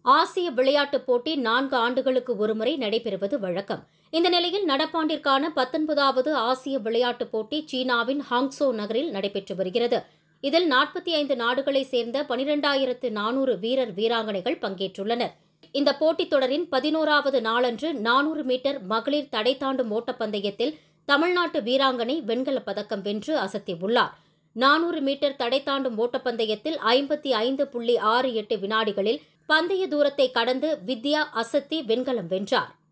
ஆசிய விளையாட்டுப் போட்டி 4 ஆண்டுகளுக்கு ஒருமுறை நடைபெறுவது வழக்கம். இந்த நிலையில் நடப்பாண்டிற்கான 19வது ஆசிய விளையாட்டுப் போட்டி சீனாவின் ஹாங்சோ நகரில் நடைபெற்று வருகிறது. இதில் 45 நாடுகளைச் சேர்ந்த 12,400 வீரர் வீராங்கனைகள் பங்கேற்றுள்ளனர். இந்த போட்டித் தொடரின் 11வது நாளன்று 400 மீட்டர் மகளிர் தடை தாண்டும் ஓட்டப்பந்தயத்தில் தமிழ்நாட்டு வீராங்கனை வெண்கலப் பதக்கம் வென்று அசத்தியுள்ளார். 400 மீட்டர் தடை தாண்டும் ஓட்டப்பந்தயத்தில் 55.68 வினாடிகளில் பந்தய தூரத்தை கடந்து வித்யா அசத்தி வெண்கலம் வென்றார்.